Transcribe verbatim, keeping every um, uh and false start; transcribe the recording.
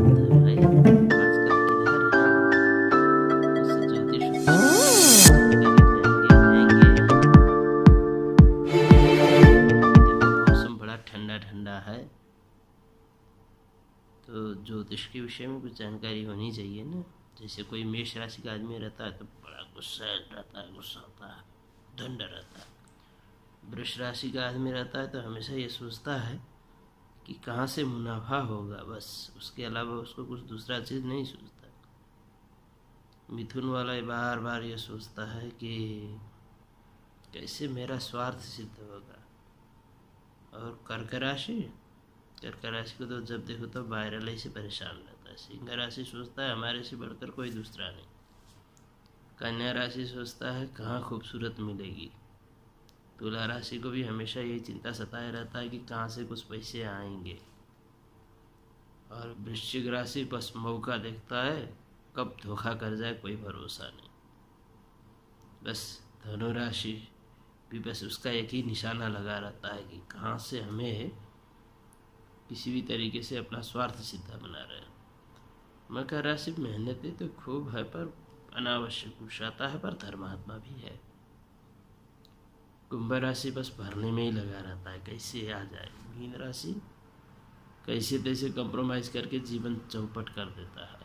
भाई आजकल किधर है? बस ज्योतिष की जानकारी लेंगे जाएंगे। देखो मौसम बड़ा ठंडा ठंडा है, तो ज्योतिष के विषय में कुछ जानकारी होनी चाहिए ना। जैसे कोई मेष राशि का आदमी रहता है तो बड़ा गुस्सा रहता है, गुस्सा होता है, दंड रहता है। वृष राशि का आदमी रहता है तो हमेशा ये सोचता है कि कहाँ से मुनाफा होगा, बस उसके अलावा उसको कुछ दूसरा चीज़ नहीं सोचता। मिथुन वाला बार बार ये सोचता है कि कैसे मेरा स्वार्थ सिद्ध होगा। और कर्क राशि कर्क राशि को तो जब देखो तो वायरल ही से परेशान रहता है। सिंह राशि सोचता है हमारे से बढ़कर कोई दूसरा नहीं। कन्या राशि सोचता है कहाँ खूबसूरत मिलेगी। तुला राशि को भी हमेशा ये चिंता सताए रहता है कि कहाँ से कुछ पैसे आएंगे। और वृश्चिक राशि बस मौका देखता है, कब धोखा कर जाए कोई भरोसा नहीं। बस धनु राशि भी बस उसका एक ही निशाना लगा रहता है कि कहाँ से हमें किसी भी तरीके से अपना स्वार्थ सिद्ध बना रहे हैं। मकर राशि मेहनती तो खूब है पर अनावश्यक गुस्साता है, पर धर्मात्मा भी है। कुंभ राशि बस भरने में ही लगा रहता है कैसे आ जाए। मीन राशि कैसे तैसे कंप्रोमाइज़ करके जीवन चौपट कर देता है।